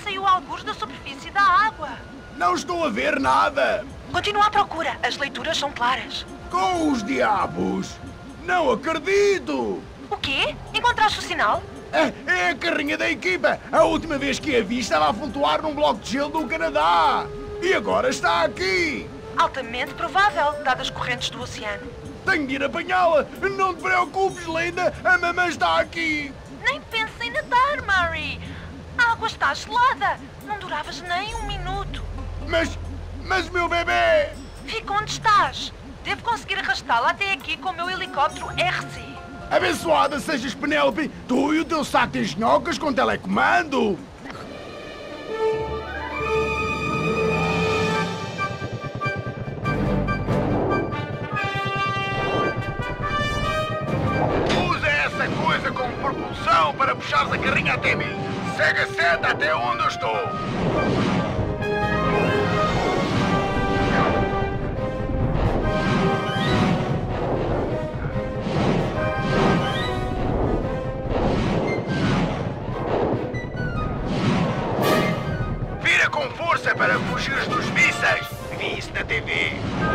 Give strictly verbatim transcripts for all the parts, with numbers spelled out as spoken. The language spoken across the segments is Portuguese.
saiu algures da superfície da água. Não estou a ver nada. Continua à procura. As leituras são claras. Com os diabos! Não acredito! O quê? Encontraste o sinal? É, é a carrinha da equipa! A última vez que a vi estava a flutuar num bloco de gelo do Canadá! E agora está aqui! Altamente provável, dadas as correntes do oceano. Tenho de ir apanhá-la! Não te preocupes, linda! A mamãe está aqui! Nem pense em nadar, Murray! A água está gelada! Não duravas nem um minuto! Mas... mas meu bebê! Fica onde estás! Devo conseguir arrastá-la até aqui com o meu helicóptero R C. Abençoada sejas, Penélope! Tu e o teu saco de engenhocas com telecomando! Usa essa coisa como propulsão para puxares a carrinha até mim! Segue a seta até onde eu estou! Vira com força para fugir dos mísseis! Vi isso na T V!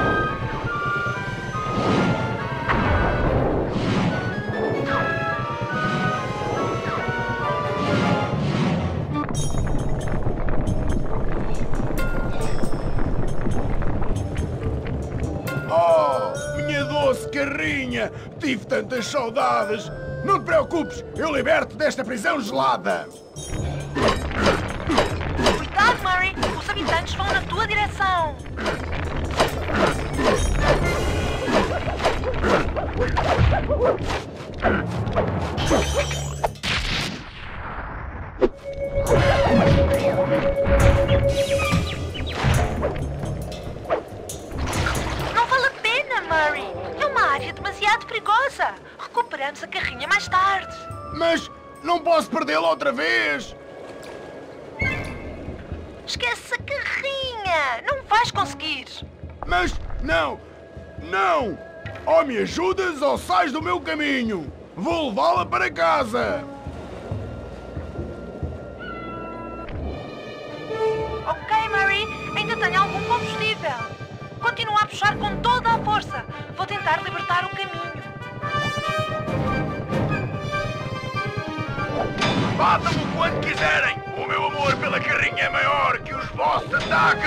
Oh, minha doce carrinha! Tive tantas saudades! Não te preocupes, eu liberto desta prisão gelada! Cuidado, Murray! Os habitantes vão na tua direção! Não vale a pena, Murray! É uma área demasiado perigosa! Recuperamos a carrinha mais tarde! Mas não posso perdê-la outra vez! Esquece a carrinha! Não vais conseguir! Mas não! Não! Ou me ajudas ou sais do meu caminho! Vou levá-la para casa! Ok, Murray, ainda tenho algum combustível. Continua a puxar com toda a força. Vou tentar libertar o caminho. Batam-me quando quiserem! O meu amor pela carrinha é maior que os vossos ataques!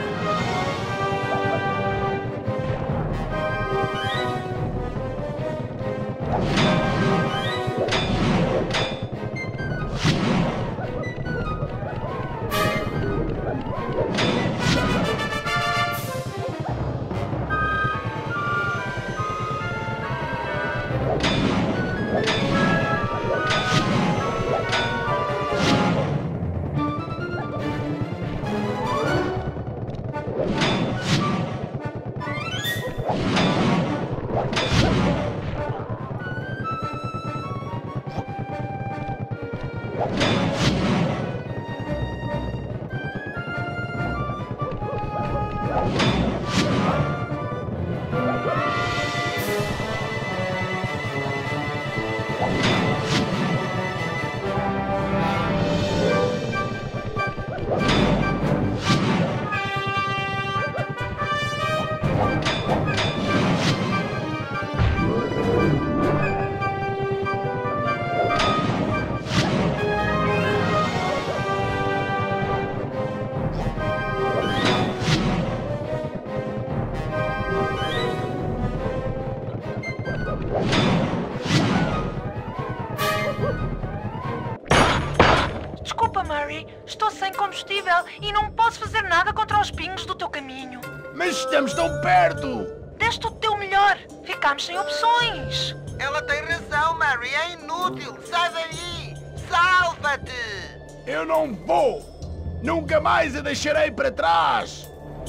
Desculpa, Murray. Estou sem combustível e não posso fazer nada contra os pingos do teu caminho. Mas estamos tão perto! Deste o teu melhor. Ficámos sem opções. Ela tem razão, Mary. É inútil. Sai daí. Salva-te. Eu não vou! Nunca mais a deixarei para trás!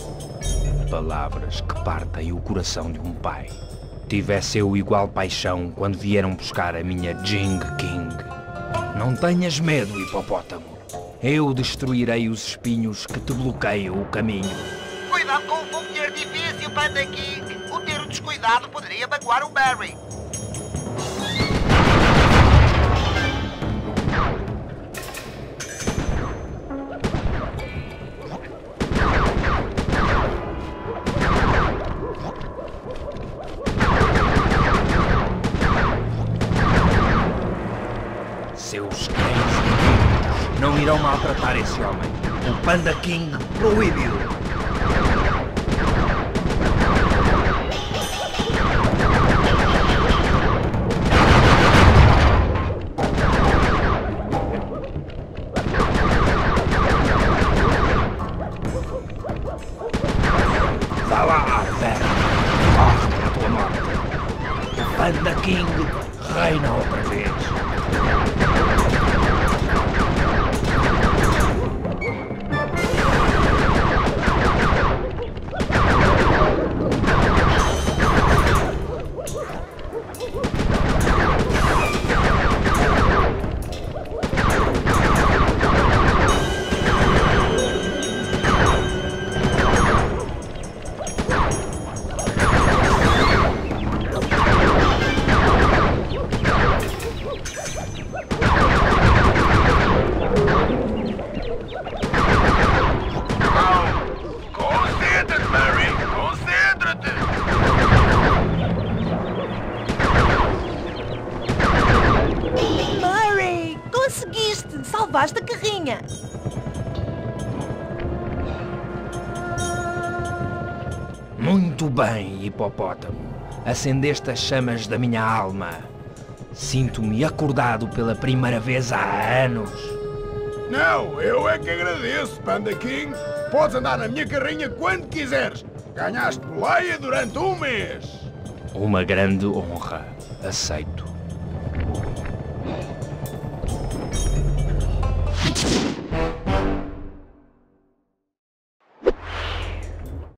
Palavras que partem o coração de um pai. Tivesse eu igual paixão quando vieram buscar a minha Jing King. Não tenhas medo, hipopótamo. Eu destruirei os espinhos que te bloqueiam o caminho. Cuidado com o fogo de artifício, Panda King. O ter o descuidado poderia magoar o Barry. não irão maltratar esse homem. O Panda King proibiu. Vá lá, Vera. Corre para a tua morte. O Panda King reina outra vez. Concentra-te, Mary! Concentra-te! Murray, conseguiste! Salvaste a carrinha! Muito bem, hipopótamo. Acendeste as chamas da minha alma. Sinto-me acordado pela primeira vez há anos. Não, eu é que agradeço, Panda King. Podes andar na minha carrinha quando quiseres. Ganhaste boleia durante um mês. Uma grande honra. Aceito.